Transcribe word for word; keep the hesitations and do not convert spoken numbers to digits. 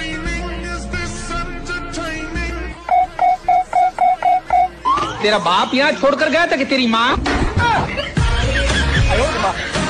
तेरा बाप यहाँ छोड़कर गया था कि तेरी माँ?